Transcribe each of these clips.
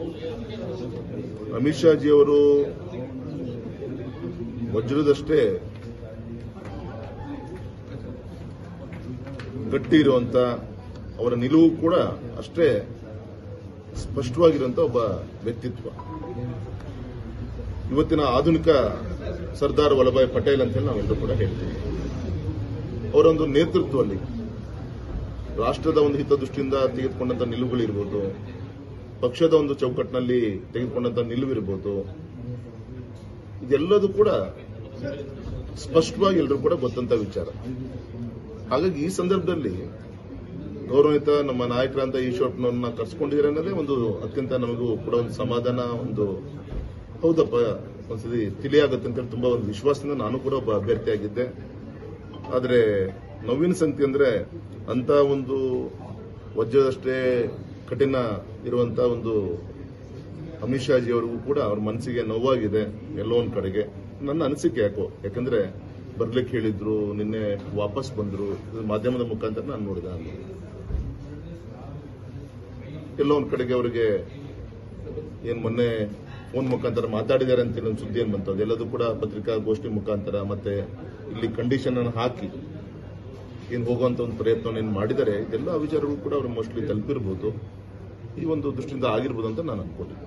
ಅಮಿತ್ ಶಾಜಿಯವರು ವಜ್ರದಷ್ಟೇ ಗಟ್ಟಿ ಇರುವಂತ, ಅವರ ನಿಲುವು ಕೂಡ ಅಷ್ಟೇ ಸ್ಪಷ್ಟವಾಗಿರುವಂತ ಒಬ್ಬ ವ್ಯಕ್ತಿತ್ವ. ಇವತ್ತಿನ ಆಧುನಿಕ ಸರ್ದಾರ್ ವಲ್ಲಭಾಯ್ ಪಟೇಲ್ ಅಂತ ಹೇಳಿ ನಾವೆಲ್ಲರೂ ಕೂಡ ಹೇಳ್ತೀವಿ. ಅವರೊಂದು ನೇತೃತ್ವದಲ್ಲಿ ರಾಷ್ಟ್ರದ ಒಂದು ಹಿತದೃಷ್ಟಿಯಿಂದ ತೆಗೆದುಕೊಂಡಂತ ನಿಲುವುಗಳಿರ್ಬೋದು, ಪಕ್ಷದ ಒಂದು ಚೌಕಟ್ಟಿನಲ್ಲಿ ತೆಗೆದುಕೊಂಡಂತ ನಿಲುವಿರ್ಬೋದು, ಇದೆಲ್ಲದೂ ಕೂಡ ಸ್ಪಷ್ಟವಾಗಿ ಎಲ್ಲರೂ ಕೂಡ ಗೊತ್ತಂತ ವಿಚಾರ. ಹಾಗಾಗಿ ಈ ಸಂದರ್ಭದಲ್ಲಿ ಗೌರವಿತ ನಮ್ಮ ನಾಯಕರಂತ ಈಶ್ವರಪ್ಪನವ್ರನ್ನ ಕರ್ಸ್ಕೊಂಡಿದ್ದಾರೆ ಅನ್ನೋದೇ ಒಂದು ಅತ್ಯಂತ ನಮಗೂ ಕೂಡ ಒಂದು ಸಮಾಧಾನ, ಒಂದು ಹೌದಪ್ಪ ಒಂದ್ಸತಿ ತಿಳಿಯಾಗತ್ತೆ ಅಂತ ತುಂಬಾ ಒಂದು ವಿಶ್ವಾಸದಿಂದ ನಾನು ಕೂಡ ಒಬ್ಬ ಅಭ್ಯರ್ಥಿಯಾಗಿದ್ದೆ. ಆದರೆ ನೋವಿನ ಸಂಗತಿ ಅಂದ್ರೆ ಅಂತ ಒಂದು ವಜ್ರದಷ್ಟೇ ಕಠಿಣ ಇರುವಂತ ಒಂದು ಅಮಿತ್ ಶಾಜಿ ಅವರಿಗೂ ಕೂಡ ಅವ್ರ ಮನಸ್ಸಿಗೆ ನೋವಾಗಿದೆ ಎಲ್ಲೋ ಒಂದ್ ಕಡೆಗೆ. ನನ್ನ ಅನಿಸಿಕೆ ಯಾಕಂದ್ರೆ ಬರ್ಲಿಕ್ಕೆ ಹೇಳಿದ್ರು, ನಿನ್ನೆ ವಾಪಸ್ ಬಂದ್ರು, ಮಾಧ್ಯಮದ ಮುಖಾಂತರ ನಾನು ನೋಡಿದೆ. ಎಲ್ಲೋ ಒಂದ್ ಕಡೆಗೆ ಅವರಿಗೆ ಏನ್ ಮೊನ್ನೆ ಫೋನ್ ಮುಖಾಂತರ ಮಾತಾಡಿದ್ದಾರೆ ಅಂತ ಒಂದು ಸುದ್ದಿ ಏನ್ ಬಂತು, ಅದೆಲ್ಲದೂ ಕೂಡ ಪತ್ರಿಕಾಗೋಷ್ಠಿ ಮುಖಾಂತರ ಮತ್ತೆ ಇಲ್ಲಿ ಕಂಡೀಷನ್ ಅನ್ನು ಹಾಕಿ ಏನ್ ಹೋಗುವಂತ ಒಂದು ಪ್ರಯತ್ನ ಮಾಡಿದರೆ, ಇದೆಲ್ಲ ವಿಚಾರಗಳು ಕೂಡ ಅವರು ಮೋಸ್ಟ್ಲಿ ತಲುಪಿರಬಹುದು. ಈ ಒಂದು ದೃಷ್ಟಿಯಿಂದ ಆಗಿರ್ಬೋದು ಅಂತ ನಾನು ಅನ್ಕೊಂಡಿದ್ದೆ.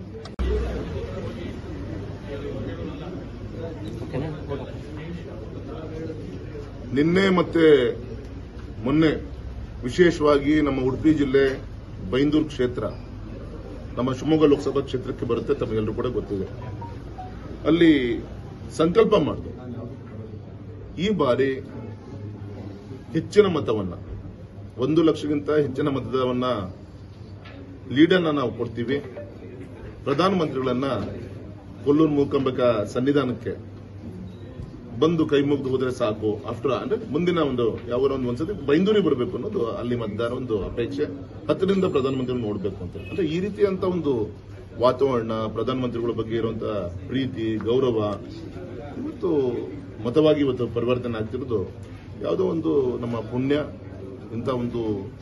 ನಿನ್ನೆ ಮತ್ತೆ ಮೊನ್ನೆ ವಿಶೇಷವಾಗಿ ನಮ್ಮ ಉಡುಪಿ ಜಿಲ್ಲೆ ಬೈಂದೂರು ಕ್ಷೇತ್ರ ನಮ್ಮ ಶಿವಮೊಗ್ಗ ಲೋಕಸಭಾ ಕ್ಷೇತ್ರಕ್ಕೆ ಬರುತ್ತೆ, ತಮಗೆಲ್ಲರೂ ಕೂಡ ಗೊತ್ತಿದೆ. ಅಲ್ಲಿ ಸಂಕಲ್ಪ ಮಾಡಿದೆ, ಈ ಬಾರಿ ಹೆಚ್ಚಿನ ಮತವನ್ನ 1 ಲಕ್ಷಕ್ಕಿಂತ ಹೆಚ್ಚಿನ ಮತವನ್ನ ಲೀಡರ್ನ ನಾವು ಕೊಡ್ತೀವಿ. ಪ್ರಧಾನಮಂತ್ರಿಗಳನ್ನ ಕೊಲ್ಲೂರು ಮೂಕಾಂಬಿಕ ಸನ್ನಿಧಾನಕ್ಕೆ ಬಂದು ಕೈ ಮುಗಿದು ಹೋದ್ರೆ ಸಾಕು. ಅಂದ್ರೆ ಮುಂದಿನ ಒಂದು ಯಾವ ಒಂದ್ಸತಿ ಬೈಂದೂರಿಗೆ ಬರಬೇಕು ಅನ್ನೋದು ಅಲ್ಲಿ ಮತದಾರ ಒಂದು ಅಪೇಕ್ಷೆ. 10ರಿಂದ ಪ್ರಧಾನಮಂತ್ರಿ ನೋಡಬೇಕು ಅಂತ. ಅಂದ್ರೆ ಈ ರೀತಿಯಂತ ಒಂದು ವಾತಾವರಣ, ಪ್ರಧಾನಮಂತ್ರಿಗಳ ಬಗ್ಗೆ ಇರುವಂತಹ ಪ್ರೀತಿ, ಗೌರವ ಇವತ್ತು ಮತವಾಗಿ ಇವತ್ತು ಪರಿವರ್ತನೆ ಆಗ್ತಿರೋದು ಯಾವುದೋ ಒಂದು ನಮ್ಮ ಪುಣ್ಯ. ಇಂಥ ಒಂದು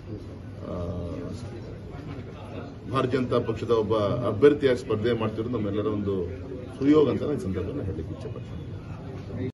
ಭಾರತೀಯ ಜನತಾ ಪಕ್ಷದ ಒಬ್ಬ ಅಭ್ಯರ್ಥಿಯಾಗಿ ಸ್ಪರ್ಧೆ ಮಾಡ್ತಿರೋದು ನಮ್ಮೆಲ್ಲರ ಒಂದು ಸುಯೋಗ ಅಂತ ಈ ಸಂದರ್ಭದಲ್ಲಿ ಹೇಳಲಿಕ್ಕೆ ಇಚ್ಛೆಪಡ್ತೀನಿ.